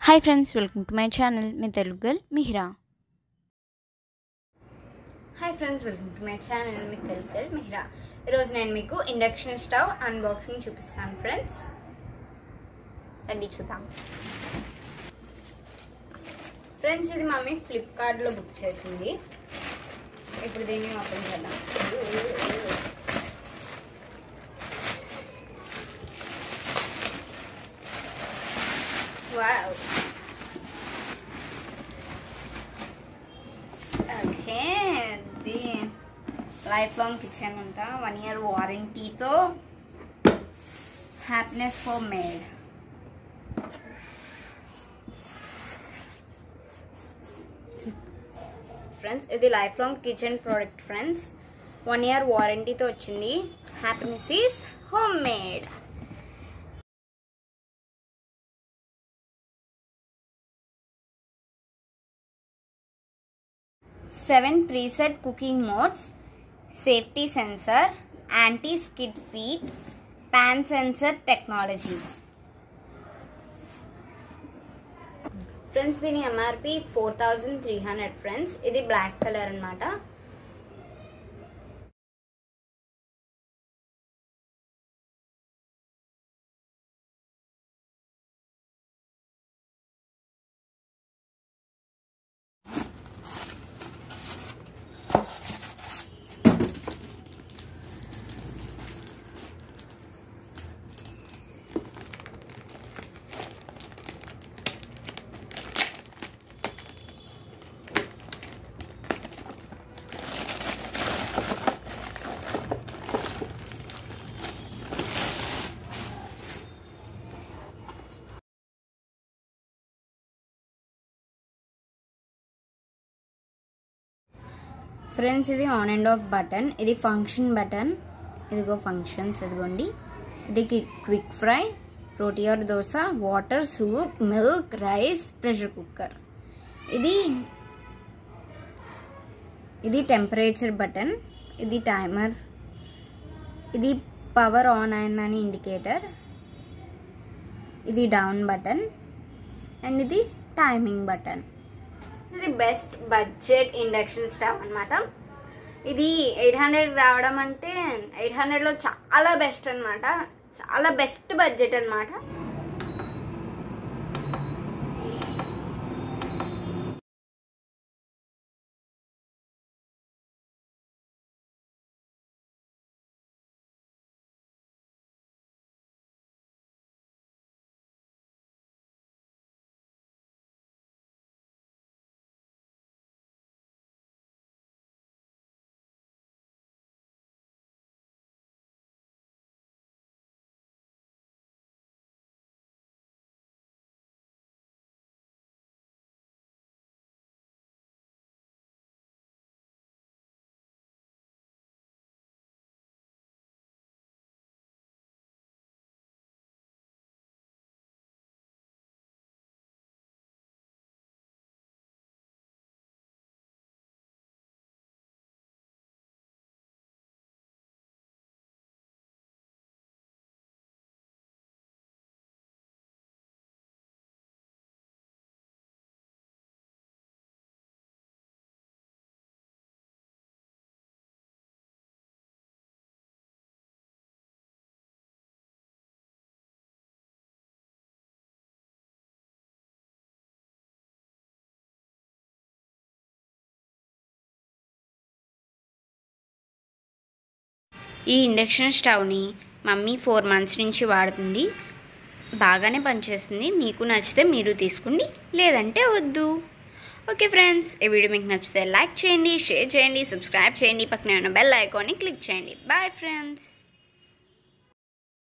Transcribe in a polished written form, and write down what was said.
Hi friends, welcome to my channel మీ Telugu girl Mihira. Hi friends, welcome to my channel మీ Telugu girl Mihira. ఈరోజు నేను మీకు ఇండక్షన్ స్టవ్ అన్బాక్సింగ్ చూపిస్తాను ఫ్రెండ్స్. రండి చూద్దాం. ఫ్రెండ్స్, ఇది మమ్మీ ఫ్లిప్కార్ట్లో బుక్ చేసింది. ఇప్పుడు దీన్ని ఓపెన్ చేద్దాం. Wow. Okay, the lifelong kitchen anta 1 year warranty tho happiness homemade. Friends, ఇది lifelong kitchen product friends. 1 year warranty tho ochindi. Happiness is homemade. 7 preset cooking modes, safety sensor, anti-skid feet, pan sensor technology. Friends, దీని MRP 4300 friends. ఇది black color అన్నమాట. Friends, ఇది on and off button. ఇది function button. ఇదిగో functions ఇదిగోండి. ఇది quick fry, roti or dosa, water, soup, milk, rice, pressure cooker. ఇది temperature button. ఇది టైమర్. ఇది పవర్ ఆన్ అని ఇండికేటర్. ఇది డౌన్ బటన్ అండ్ ఇది టైమింగ్ బటన్. ఇది బెస్ట్ బడ్జెట్ ఇండక్షన్ స్టవ్ అన్నమాట. ఇది 800 రావడం అంటే 800లో చాలా బెస్ట్ అన్నమాట. చాలా బెస్ట్ బడ్జెట్ అన్నమాట. ఈ ఇండక్షన్ స్టవ్ని మమ్మీ 4 months నుంచి వాడుతుంది. బాగానే పనిచేస్తుంది. మీకు నచ్చితే మీరు తీసుకోండి, లేదంటే వద్దు. ఓకే ఫ్రెండ్స్, ఈ వీడియో మీకు నచ్చితే లైక్ చేయండి, షేర్ చేయండి, సబ్స్క్రైబ్ చేయండి, పక్కనే ఉన్న బెల్ ఐకాన్ని క్లిక్ చేయండి. Bye friends.